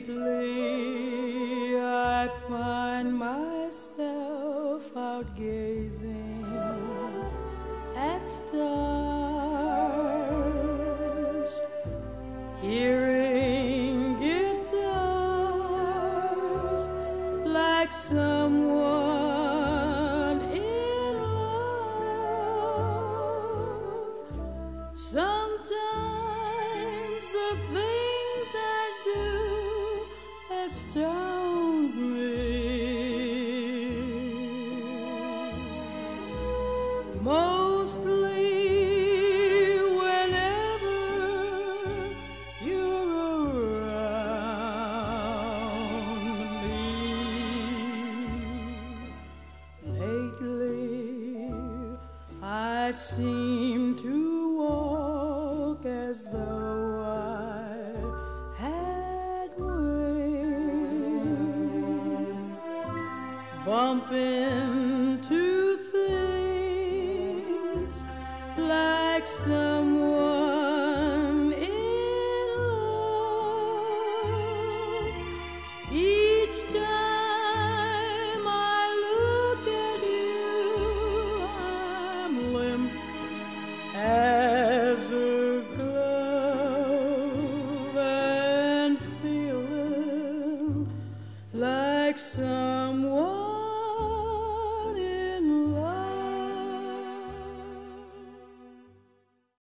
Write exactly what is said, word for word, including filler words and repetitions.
Lately I find myself out gazing at stars, hearing guitars like someone in love. Sometimes the things I do astound me. Mostly whenever you're around me. Lately I seem to walk as though I had wings, bump into things like someone in love. Each time I look at you, I'm limp as a glove and feeling like someone